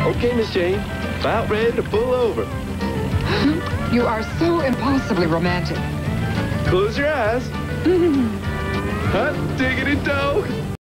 Okay, Miss Jane. About ready to pull over. You are so impulsively romantic. Close your eyes. Hot diggity dog.